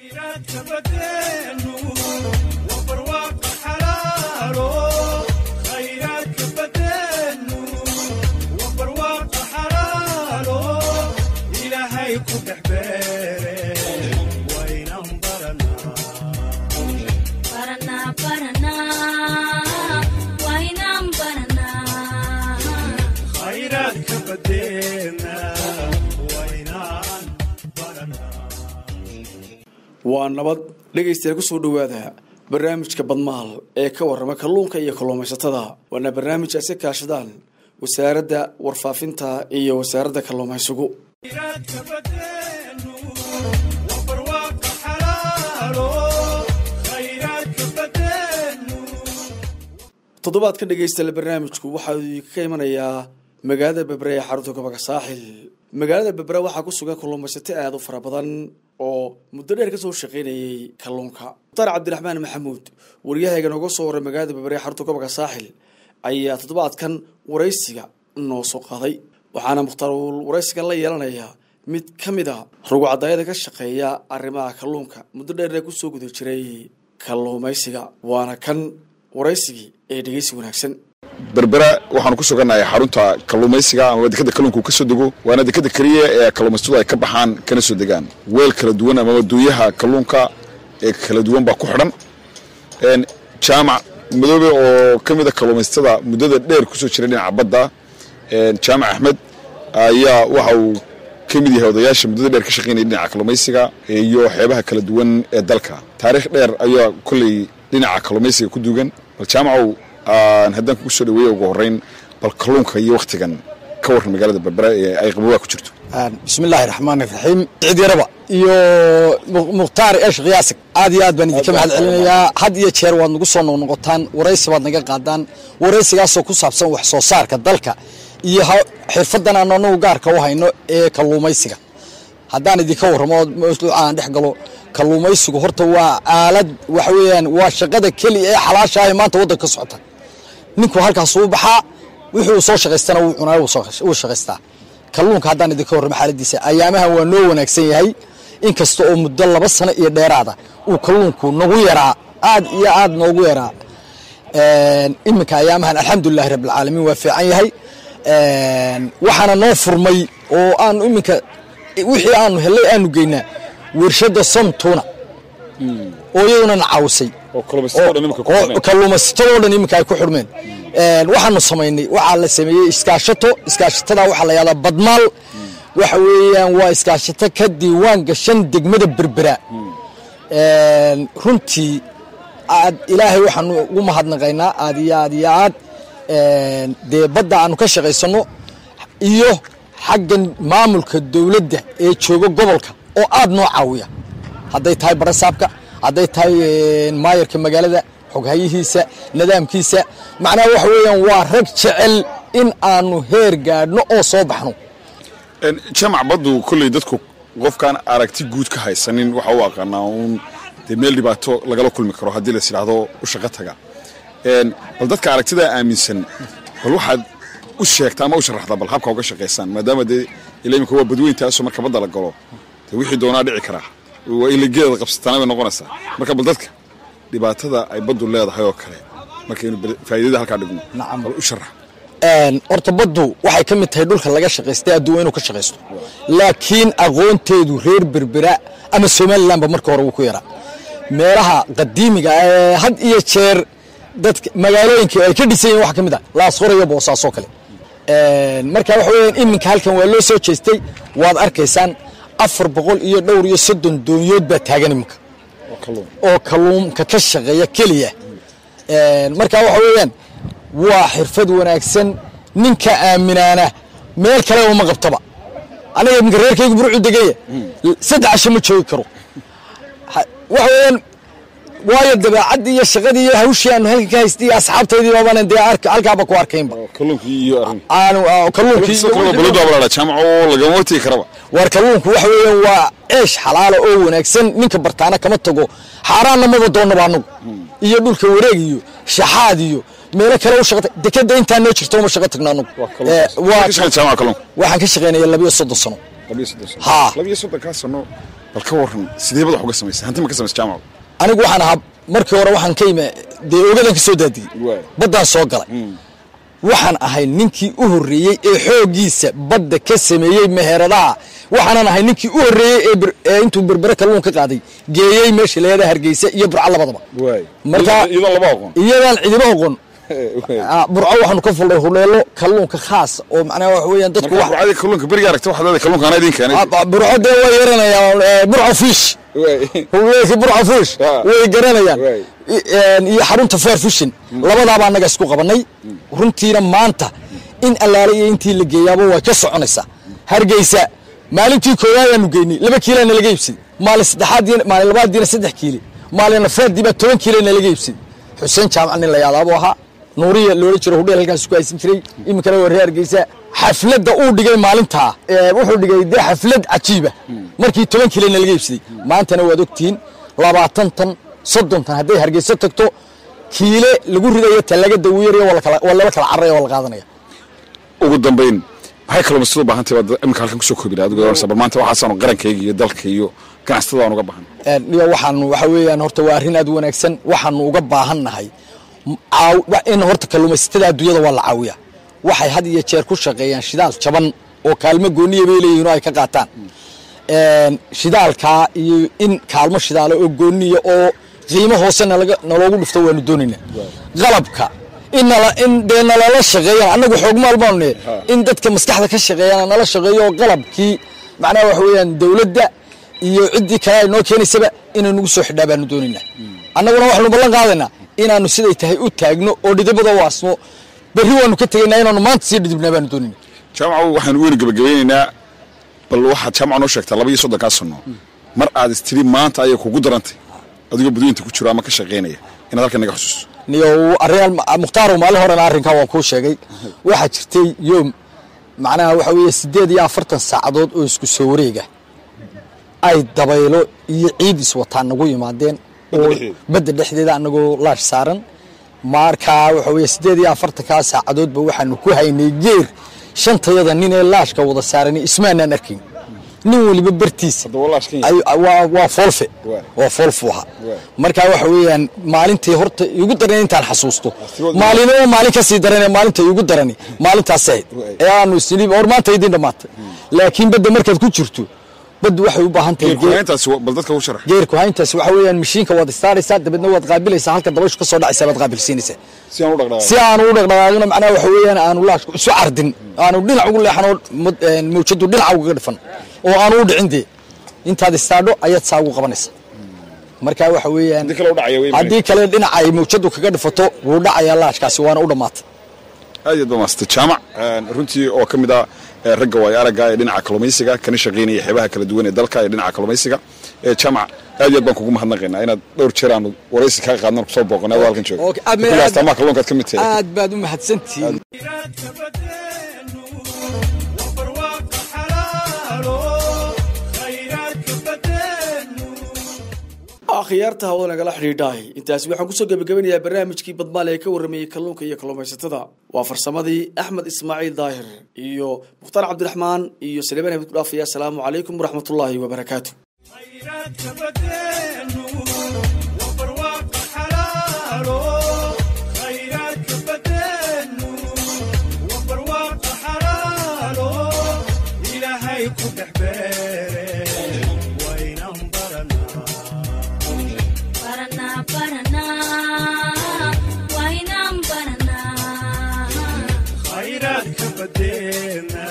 waa nabad dhageystayaal ku soo dhawaada barnaamijka badmaal ee ka warrama kalluunka iyo kalluumaysatada waana barnaamij ay ka kaashadaan wasaaradda warfaafinta iyo wasaaradda kalluumaysigu toddobaadkan dhageystayaal barnaamijku waxa uu ka imanayaa magaalada Berbera ee xarunta gobolka Saaxil magaalada Berbera waxa ku sugan kalluumaysato aad u fara badan oo muddo dheer ka soo shaqeynayay kalluunka Mukhtaar Cabdiraxmaan Maxamuud wariyahayga nooga soo waray magaalada Berbera ee xarunta gobolka Saaxil ayaa toddobaadkan wareysiga noo soo qaaday waxaana Mukhtaar wareysiga la yeelanayaa mid kamid ah rugacadeeda ka shaqeeya arrimaha kalluunka muddo dheer ku soo guda jiray kalluumaysiga waana kan wareysigii ee dhageysi wanaagsan Berbera waxaan ku suganahay xarunta kalluumaysiga ama dekada kalluunka ka soo dago waana dekada kaliya ee kalluumaysiga ay ka baxaan kana soo degaan weel kala duwan ama waddooyaha kalluunka ee kala duwan ba ku xiran jaamac madoobe oo kamid ah kalluumaysatada muddada dheer ku soo jiray dhinaca badda jaamac Axmed ayaa waxa uu kamid yahay odayaasha muddada dheer ka shaqeynaya dhinaca kalluumaysiga iyo xeebaha kala duwan ee dalka taariikh dheer ayaa kulli dhinaca kalluumaysiga ku duugan bal jaamacu haddaan ku soo dhaweeyo ugu horeyn bal kalluunka iyo waqtigan ka waran magaalada Berbera ee ay qabowga ku jirto bismillaahir rahmaanir rahiim cid yaraba iyo Mukhtaar eesh qiyaasig aad iyo aad baan idinka mahad celinayaa had iyo jeer waad nagu soo noqotaan wareysi baad naga qaadaan wareysigaas oo ku saabsan wax soo saarka dalka iyo xirfadan aanu gaarka u hayno ee kalluumaysiga haddaan idinka warramo mawduucaan dhex galo kalluumaysigu horta waa aalad wax weeyaan waa shaqada kaliya ee xalaasha ah maanta waddanka ka socota ninku halkaas uu baxaa wuxuu soo shaqeystana uu cunaa uu shaqeystaa kalluunka haddaan idinka warramo xaaladiisa ayaamahan waa noo wanaagsan yahay inkasta oo muddo 2 sano iyo dheeraada uu kalluunku nagu yaraa aad iyo aad noogu yaraa iminka ayaamahan alxamdulillaah rabbil caalamiin waa fiican yahay waxaana noo furmay oo aan iminka wixii aanu helay aanu geynaa warshada Somtuna oo iyaduna nacaawsay oo kalluumaysatada dhan iminka ay ku xurmeen waxaanu sameynay waxa la sameeyay iskaashatada waxa la yiraahdaa badmaal waxa weeyaan waa iskaashato ka diiwaan gashan degmada Berbera runtii aad ilaahay waxaanu ugu mahadnaqaynaa aad iyo aad dee badda aanu ka shaqeysano iyo xaggan maamulka dawladda ee jooga gobolka oo aad noo caawiya hadday tahay barasaabka hadday tahay maayarka magaalada xoghayihiisa nidaamkiisa macnaha waxa weeyaan waa rag jecel in aanu heer gaadhno oo soo baxno jaamac baddu kulli dadku qofkan aragti guud ka haysanin waxa uu aqaanaa meel dhibaato lagala kulmi karo haddii la yiraahdo u shaqo taga bal dadka aragtida aaminsan bal waxaad u sheegtaa ama u sharaxdaa bal habka uga shaqeysaan maadaama ilaahay waa badweyntaas marka badda la galo wixii doonaa dhici kara waa ilageeda qabsatana bay noqonaysaa marka bal dadka dhibaatada ay baddu leedahay oo kale markaynu faa'iidada halka dhigno bal u sharax horta baddu waxay ka mid tahay dhulka laga shaqeystay adduun inuu ka shaqeysto laakiin aqoonteedu reer Berbera ama Somaliland ba marka hore uu ku yaraa meelaha qadiimiga ee had iyo jeer dadka magaalooyinka ay ka dhisayeen wax kamid ah laas qorayo boosaaso kale marka waxa weeyaan iminka halkan waa loo soo jeestay waad arkaysaan 430 doonyood baa taagan iminka oo kalluunka ka shaqeeya kaliya marka waxa weeyaan waa xirfad wanaagsan ninka aaminaana meel kale uma qabtaba aniga iminka reerkaygu burcu degaya 3 casho ma joogi karo waxa weeyaan waayo dabeecad iyo shaqadii iyo hawshii aan halka ka haystay asxaabteedii baabana dee halkaaba ku arkaynba kalluunkii iyo arrin kalluunkii baladu abala jaamac oo laga wati karaba war kalluunku waxa weeyaan waa eesh xalaalo oo wanaagsan ninka bartaana kama tago xaaraanna ma doonaba anagu iyo dhulka wareeg iyo shaxaad iyo meelo kale u shaqada dekada inta noo jirto ma shaqo tagna anagu waa jaamac kalluun waxaan ka shaqeynaa 32 sano 32 sano 32 ka sano bal ka waran sidee bad wax uga samaysay hanti ma ka samaysay jaamac anigu waxaan ahaa markii hore waxaan ka yimid dee ogadan ka soo daadiyey baddaan soo galay waxaan ahay ninkii u horreeyey ee xooggiisa badda ka sameeyey meheradaha waxaanan ahay ninkii u horreeyey ee intuu berbere kalluun ka qaaday geeyey meesha leedahay Hargeysa iyo Burco labadaba marka iyadaan ciidamo aqoon burco waxaanu ka fulay huleelo kalluunka khaas oo macnaha wax weeyaan dadku wax caadi kalluunka bariga aragtay waxa dadka kalluunka aan idin keenay burco de way yaranayaan burco fish huleelka burco fish way garanayaan iyo xarunta fair fishing labadaaba anaga isku qabanay runtiina maanta in allaale iyo intii la geeyaba way ka soconaysaa Hargeysa maalintii koowaad aanu geynay 2 kiilo laga iibsaday maalin saddexaad maalin labaad 3 kiilo maalin afaardiba 10 kiilo laga iibsaday Xuseen Jaamac nin la yaabo ahaa nuuriya loo jiro hudheel halkaas ku aysan jiray iminkana waa Hargeysa xafladda uu dhigay maalinta wuxuu dhigay xaflad cajiiba markii 10 kiilo laga iibsaday maantana waad ogtiin 20 tan 30 tan haday Hargeysa tagto kiilo lagu ridayo talaga dawiir iyo wala kala carray oo la qaadanaya ugu dambeyn waxay kalluumaysato baahantay imika halkan ku soo koobay adigu sabab maanta waxa sano qarankayga iyo dalka iyo ganacsatada aan uga baahan waxaan waxa weeyaan horta waa arrin aad wanaagsan waxaan uga baahannahay in horta kalluumaysatada adduunyada waa la caawiyaa waxay had iyo jeer ku shaqeeyaan shidaal jaban oo kaalmo gooniye bay leeyihiin oo ay ka qaataan shidaalka iyo in kaalmo shidaalo oo gooniye oo qiimo hoose naloogu dhufto waanu doonaynaa qalabka in deena la shaqeeyaan anagu xoog maalmaanne in dadka maskaxda ka shaqeeyaan nala shaqeeyo qalabkii macnaha wax weeyaan dawladda iyo cidii kale ay noo keenaysaba inaan ugu soo xidhaabaanu doonaynaa annaguna waxaanu ballan qaadaynaa inaanu siday tahay u taagno oo dhidibada waasmo bari waanu ka tagaynaa inaanu maanta sii dhidibnaa baanu doonaynaa jaamacu waxaan weyn gabagabeynaynaa bal waxaad jaamac noo sheegtaa 2 ka sano mar aad istiri maanta ay kugu darantay adiga budinta ku jiro ama ka shaqeynaya inaad halkan naga xusuusto niyo arrin muxtaar maalin hore arrinka waan ku sheegay waxa jirtay yoom macnaha waxa weeye 48 saacadood oo isku soo wareega ay dabaylo iyo ciid iswataan nagu yimaadeen oo badda dhexdeeda anagoo laash saaran marka waxa weeye 48 saacadood ba waxaanu ku haynay geer shantayada nin ee laashka wada saaran ismaanaan arkin nin waliba bartiisa waa foolfuha marka waxa weeyaan maalintii horta igu daran intaan xasuusto maalin ka sii daran maalinta igu daran maalintaas ee aanu isliib or maanta idin dhamaatay laakiin badda markaad ku jirto bad waxay u baahan tahay geerku hayntaas waxa weeyaan mishiinka wada saaraysaa dabadna wad qaabilaysaa halka dabayshu ka soo dhacaysaa wad qaabilsiinaysaa si aanu u dhaqdhaqaaqno macnaha waxa weeyaan aanu laashku isu cardin aanu dhinac ugu leexano mawjadu dhinac uga dhifan oo aanu u dhicin dee intaad istaadho ayaad saa ugu qabanaysaa marka waxa weeyaan haddii kale dhinac ay mawjadu kaga dhifato wuu dhacayaa laashkaasi waana u dhammaatay aad iyo maasta jaamac runtii oo kamid ah ragga way araga ee dhinaca kalluumaysiga kana shaqeynaya xeebaha kala duwan ee dalka ee dhinaca kalluumaysiga jaamac aad iyo baan kugu mahadnaqaynaa inaad dhowr jeer aan wareysi ka qaadno ku soo booqnaa halkan joogo kulaasta ma kalluunka ka mid tahay aad baad u mahadsantiin akhyaarta hawada nagala xidhiidhay intaasi waxaan kusoo gabagabanayaa barnaamijkii badmaal ee ka warramayay kalluunka iyo kalluumaysatada waa farsamadii Axmed Ismaaciil Daahir iyo Mukhtaar Cabdiraxmaan iyo Saleeman Ahmed ku dhaafaya assalaamu calaykum waraxmatullaahi wabarakaatuh خيرات كبدينا